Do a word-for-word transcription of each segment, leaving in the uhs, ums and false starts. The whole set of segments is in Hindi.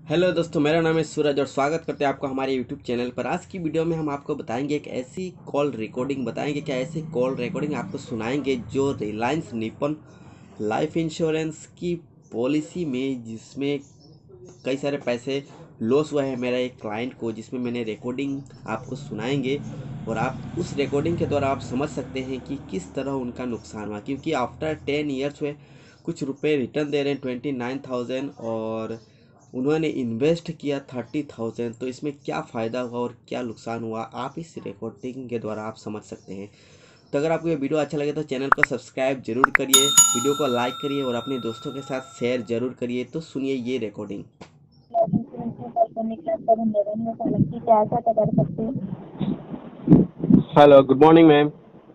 हेलो दोस्तों, मेरा नाम है सूरज और स्वागत करते हैं आपको हमारे यूट्यूब चैनल पर। आज की वीडियो में हम आपको बताएंगे एक ऐसी कॉल रिकॉर्डिंग बताएंगे क्या ऐसी कॉल रिकॉर्डिंग आपको सुनाएंगे जो रिलायंस निपन लाइफ इंश्योरेंस की पॉलिसी में, जिसमें कई सारे पैसे लॉस हुआ है मेरा एक क्लाइंट को, जिसमें मैंने रिकॉर्डिंग आपको सुनाएंगे और आप उस रिकॉर्डिंग के द्वारा आप समझ सकते हैं कि किस तरह उनका नुकसान हुआ। क्योंकि आफ्टर टेन ईयर्स हुए कुछ रुपए रिटर्न दे रहे हैं ट्वेंटी नाइन थाउजेंड, और उन्होंने इन्वेस्ट किया थर्टी थाउजेंड। तो इसमें क्या फ़ायदा हुआ और क्या नुकसान हुआ आप इस रिकॉर्डिंग के द्वारा आप समझ सकते हैं। तो अगर आपको ये वीडियो अच्छा लगे तो चैनल को सब्सक्राइब जरूर करिए, वीडियो को लाइक करिए और अपने दोस्तों के साथ शेयर जरूर करिए। तो सुनिए ये रिकॉर्डिंग। इंश्योरेंस में कॉल करने के लिए आपका धन्यवाद। मैं आपकी क्या सहायता कर सकती हूँ? Hello, good morning ma'am.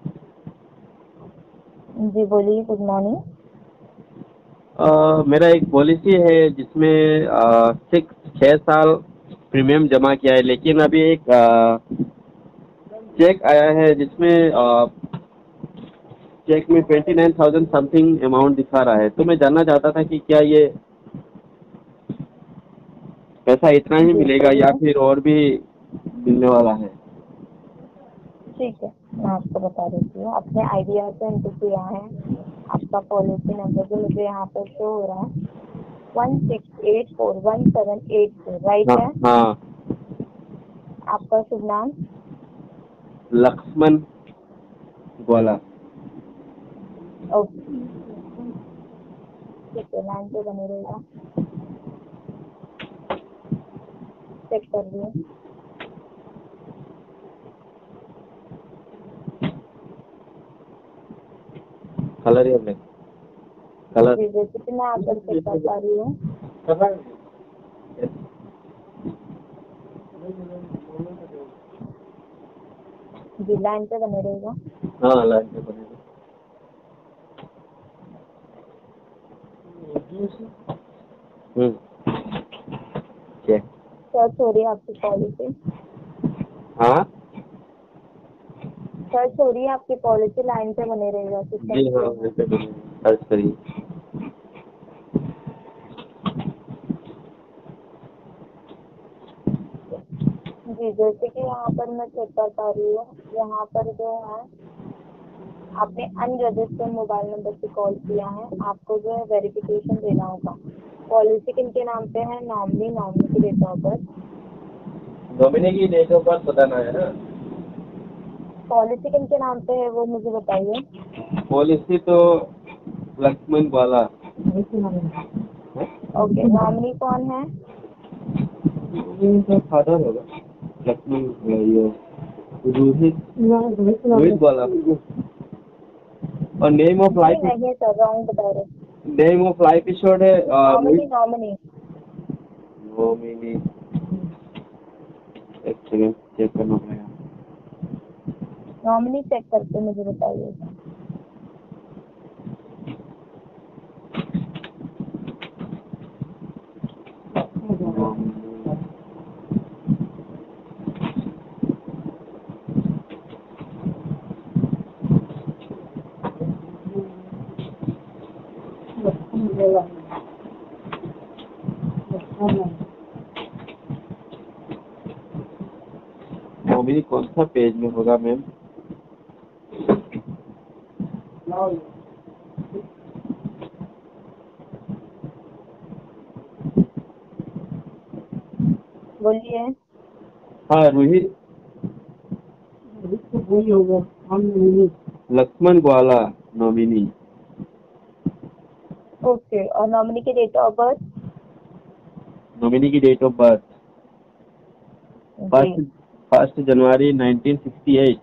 जी बोलिए। Good morning. मेरा एक पॉलिसी है जिसमें सिक्स छः साल प्रीमियम जमा किया है, लेकिन अभी एक चेक आया है जिसमें चेक में twenty nine thousand something amount दिखा रहा है। तो मैं जानना चाहता था कि क्या ये पैसा इतना ही जी मिलेगा या बोलिए। फिर और भी मिलने वाला है। ठीक है, मैं आपको बता देती हूँ। अपने आइडिया से एंटर किया है। आपका पॉलिसी नंबर जो मुझे यहाँ पर शो हो रहा है one six eight four one seven eight four, right हाँ है? हाँ। आपका शुभ नाम? लक्ष्मण ग्वाला। ओके, ठीक है, लाइन पे बने रहेगा। चेक कर लिया। कलर ही हमने कलर जी जैसे कि मैं यहाँ पर चेक कर पा रही हूँ। जी लाइन पे बने रहेगा। हाँ लाइन पे बनेगा। हम्म चेक। सर्च हो रही है आपकी पॉलिसी। हाँ सर्च हो रही है आपकी पॉलिसी। लाइन पे बने रहेगा सिस्टम जी हाँ, पे। लाइन पे बनेगा, सर्च करिए। जी जैसे कि यहाँ पर मैं चेक कर पा रही हूँ, यहाँ पर जो है आपने अनरजिस्टर्ड मोबाइल नंबर से कॉल किया है। आपको जो है वेरिफिकेशन देना होगा। पॉलिसी किनके नाम पे है? नॉमिनी, नॉमिनी की डेट ऑफ बर्थ। नॉमिनी की डेट ऑफ बर्थ बताना है ना। पॉलिसी किनके नाम पे है वो मुझे बताइए। पॉलिसी तो लक्ष्मण वाला ओके, नॉमिनी कौन है? फादर होगा। लक्ष्मण ये रोहित रोहित वाला। और नेम ऑफ जी लाइफ नहीं सर, रॉन्ग बता रहे। नेम ऑफ लाइफ इंश्योर्ड है uh, nominee, Rohit. Nominee. Nominee, एक सेकंड चेक करना पड़ेगा। नॉमिनी चेक करके मुझे बताइए। नॉमिनी कौन सा पेज में होगा मैम? बोलिए। हाँ रोहित वही होगा। लक्ष्मण ग्वाला नॉमिनी। ओके, और नॉमिनी की डेट ऑफ बर्थ? नॉमिनी की डेट ऑफ बर्थ जी first first January nineteen sixty eight.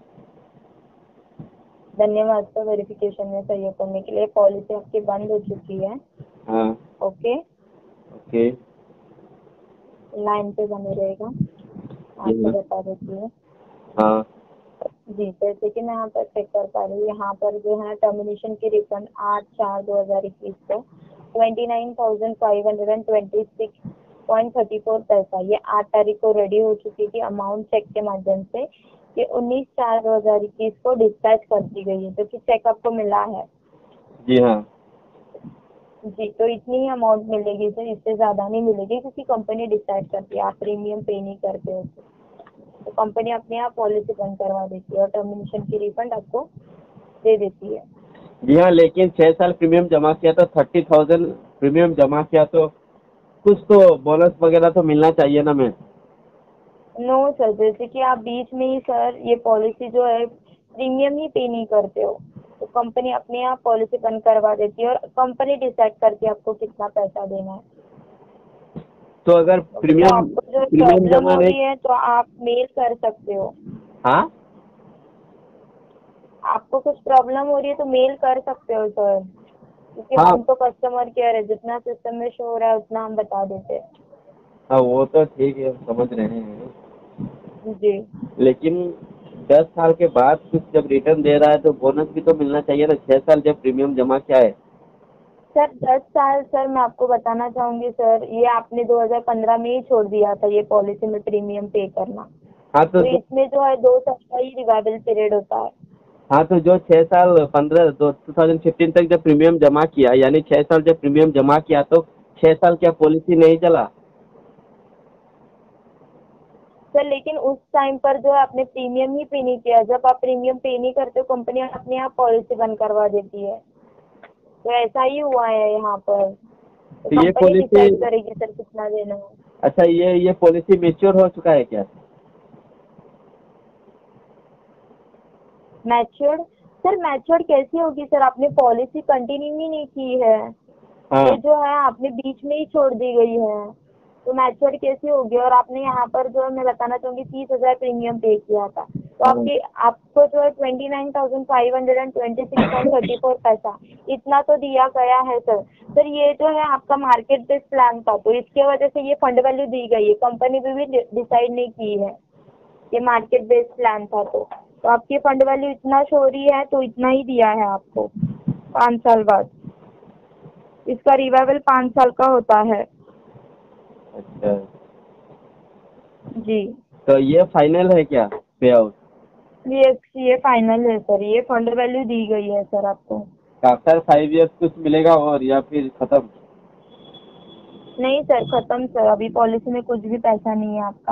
धन्यवाद सर वेरिफिकेशन में सहयोग करने के लिए। पॉलिसी आपकी बंद हो चुकी है। हाँ ओके, ओके। लाइन पे बने रहेगा। आपको बता देती हूँ। हाँ जी जैसे कि मैं यहाँ पर चेक कर पा रही हूँ, यहाँ पर जो है टर्मिनेशन की रिफंड आठ चार दो हजार इक्कीस को twenty nine thousand five hundred and twenty six point thirty four पैसा, ये आठ तारीख को रेडी हो चुकी थी अमाउंट चेक के माध्यम से। ये उन्नीस चार दो हजार इक्कीस को डिस्पैच कर दी गई है, जो कि चेक आपको मिला है। जी हाँ। जी, तो इतनी ही अमाउंट मिलेगी सर, इससे ज़्यादा नहीं मिलेगी क्योंकि कंपनी डिसाइड करती है, आप प्रीमियम पे नहीं करते हो तो। तो कंपनी अपने आप पॉलिसी बंद करवा देती है और टर्मिनेशन की रिफंड आपको दे देती है। जी हाँ, लेकिन छह साल प्रीमियम जमा किया तो थर्टी थाउजेंड प्रीमियम जमा किया तो कुछ तो बोनस वगैरह तो मिलना चाहिए ना मैं। नो सर, जैसे कि आप बीच में ही सर ये पॉलिसी जो है प्रीमियम ही पे नहीं करते हो, तो कंपनी अपने आप पॉलिसी बंद करवा देती है और कंपनी डिसाइड करती है आपको कितना पैसा देना है। तो अगर तो प्रीमियम आपको जो प्रीमियम प्रॉब्लम जमा हो नहीं। रही है तो आप मेल कर सकते हो। हाँ, आपको कुछ प्रॉब्लम हो रही है तो मेल कर सकते हो सर, क्योंकि हाँ, हम तो कस्टमर केयर है, जितना सिस्टम में शो हो रहा है उतना हम बता देते हैं। हाँ, वो तो ठीक है, समझ रहे हैं। जी लेकिन दस साल के बाद कुछ जब रिटर्न दे रहा है तो बोनस भी तो मिलना चाहिए ना। छह साल जब प्रीमियम जमा किया है। सर, दस साल सर मैं आपको बताना चाहूंगी सर, ये आपने दो हज़ार पंद्रह में ही छोड़ दिया था ये पॉलिसी में प्रीमियम पे करना। हाँ तो तो जो इसमें जो है दो साल का ही रिवाइवल पीरियड होता है। हाँ तो जो छह साल पंद्रह दो टू थाउजेंड फिफ्टीन तक जब प्रीमियम जमा किया, यानी छह साल जब प्रीमियम जमा किया तो छह साल क्या पॉलिसी नहीं चला? सर लेकिन उस टाइम पर जो है आपने प्रीमियम ही पे नहीं किया, जब आप प्रीमियम पे नहीं करते हो कंपनी अपने आप पॉलिसी बंद करवा देती है। तो ऐसा ही हुआ है यहाँ पर, तो तो ये कंपनी पॉलिसी, डिसाइड करेगी सर कितना देना है। अच्छा, ये ये पॉलिसी मेच्योर हो चुका है क्या? मैच्योर्ड? सर मैच्योर्ड कैसी होगी सर, आपने पॉलिसी कंटिन्यू ही नहीं की है, हाँ, ये जो है आपने बीच में ही छोड़ दी गई है, तो मैच्योर्ड कैसी होगी। और आपने यहाँ पर जो है मैं बताना चाहूंगी तीस हजार प्रीमियम पे किया था, तो हाँ। आपके आपको जो है twenty nine thousand five hundred and twenty six point thirty four पैसा इतना तो दिया गया है सर। सर ये जो है आपका मार्केट बेस्ड प्लान था, तो इसके वजह से ये फंड वैल्यू दी गई है, कंपनी भी, भी डिसाइड नहीं की है, ये मार्केट बेस्ड प्लान था। तो तो आपकी फंड वैल्यू इतना शो रही है तो इतना ही दिया है आपको पाँच साल बाद। इसका रिवाइवल पाँच साल का होता है। अच्छा, जी तो ये फाइनल है क्या पे आउट? ये ये फाइनल है सर, ये फंड वैल्यू दी गई है सर आपको। आफ्टर फाइव इयर्स कुछ मिलेगा और या फिर खत्म? नहीं सर, खत्म सर, अभी पॉलिसी में कुछ भी पैसा नहीं है आपका।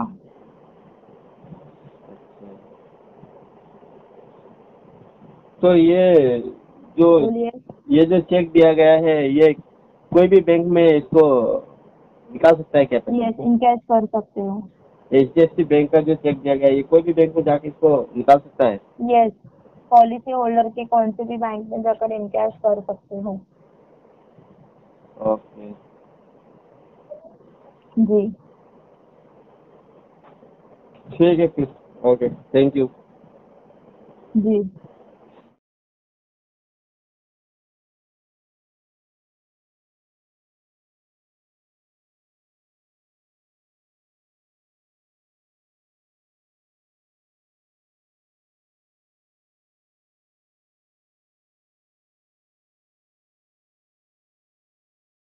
तो ये जो बोलिए। ये जो चेक दिया गया है, ये कोई भी बैंक में इसको निकाल सकता है क्या यस, पैसा? इनकैश कर सकते हो। H D F C bank का जो चेक दिया गया है, ये कोई भी बैंक में जाके इसको निकाल सकता है? यस, पॉलिसी होल्डर के कौन से भी बैंक में जाकर इनकैश कर सकते हो। ओके, जी ठीक है फिर। Okay, thank you. जी।